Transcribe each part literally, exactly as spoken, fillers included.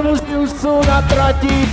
nemusí už sú na trati.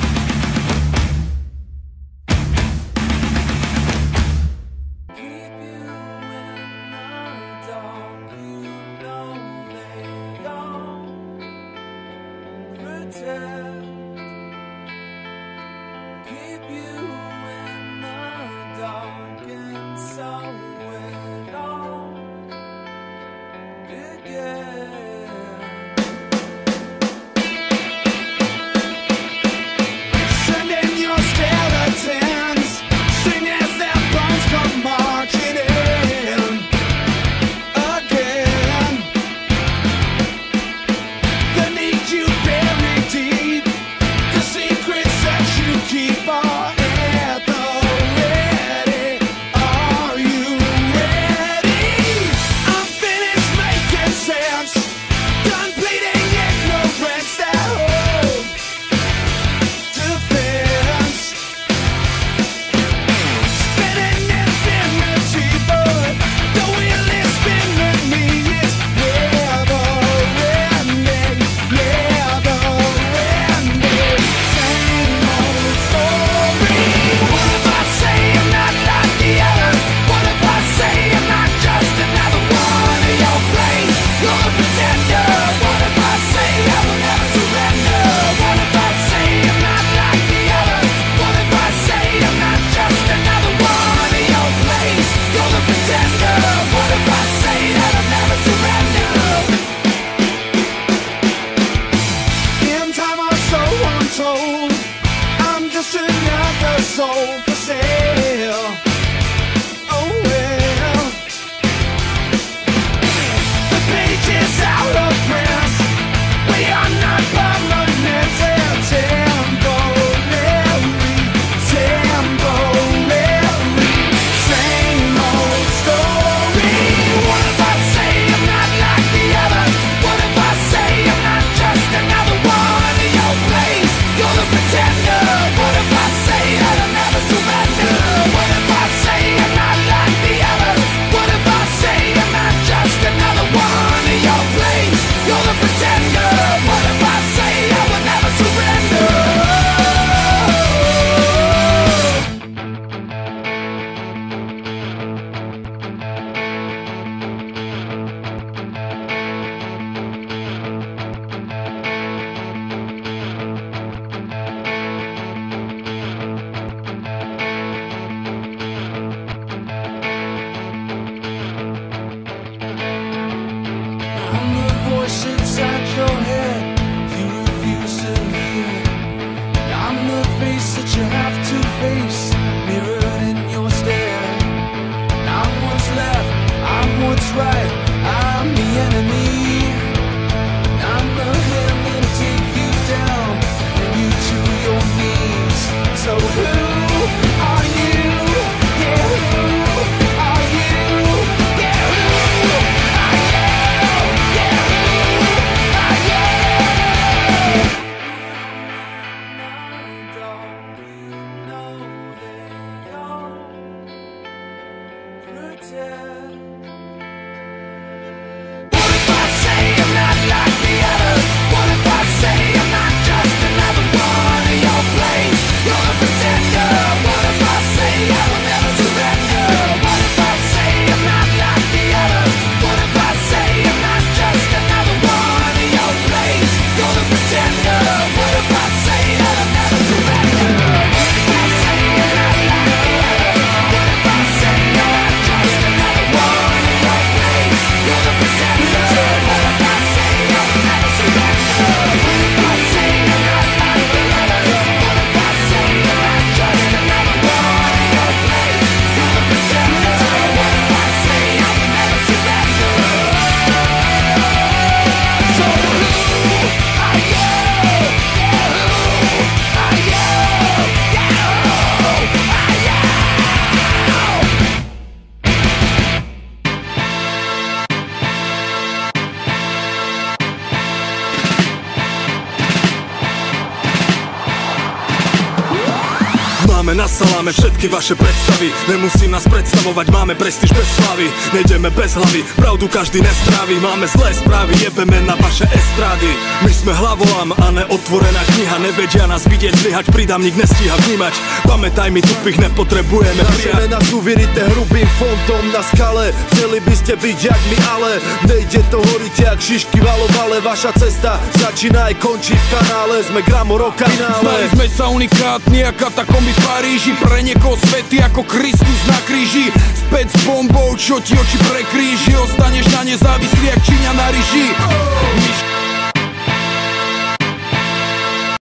Máme všetky vaše predstavy, nemusí nás predstavovať, máme prestíž bez slavy. Nejdeme bez hlavy, pravdu každý nestrávi. Máme zlé správy, jebeme na vaše estrády. My sme hlavolám a neotvorená kniha. Nevedia nás vidieť, zlyhať, pridám, nik nestíha vnímať. Pamätaj mi, tupých nepotrebujeme prijať. Naše mená sú vyrité hrubým fontom na skale. Chceli by ste byť jak my, ale nejde to horiť jak šišky valovale. Vaša cesta začína aj končí v kanále. Sme gramo roka finále. Stali sme sa unikátni a katakomby v Paríži. Pre niekoho svety ako Kristus na kríži. Späť s bombou, čo ti oči prekríži. Ostaneš na nezávislý jak Číňa na ryži.